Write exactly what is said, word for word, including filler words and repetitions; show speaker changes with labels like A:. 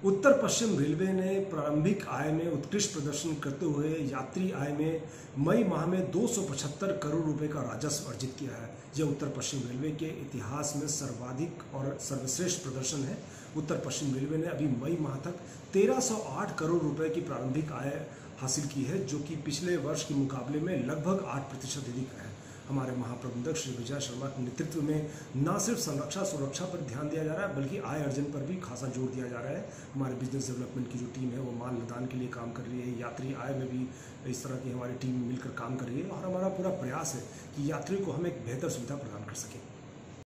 A: उत्तर पश्चिम railway ने प्रारंभिक आय में उत्कृष्ट प्रदर्शन करते हुए यात्री आय में मई माह में दो सौ पचहत्तर करोड़ रुपए का राजस्व अर्जित किया है। यह उत्तर पश्चिम रेलवे के इतिहास में सर्वाधिक और सर्वश्रेष्ठ प्रदर्शन है। उत्तर पश्चिम रेलवे ने अभी मई माह तक तेरह सौ आठ करोड़ रुपए की प्रारंभिक आय हासिल की है, जो कि पिछले वर्ष के मुकाबले में लगभग आठ प्रतिशत अधिक है। हमारे महाप्रबंधक श्री विजय शर्मा के नेतृत्व में न सिर्फ संरक्षा सुरक्षा पर ध्यान दिया जा रहा है, बल्कि आय अर्जन पर भी खासा जोर दिया जा रहा है। हमारे बिजनेस डेवलपमेंट की जो टीम है वो माल लदान के लिए काम कर रही है, यात्री आय में भी इस तरह की हमारी टीम मिलकर काम कर रही है और हमारा पूरा प्रयास है कि यात्री को हम एक बेहतर सुविधा प्रदान कर सकें।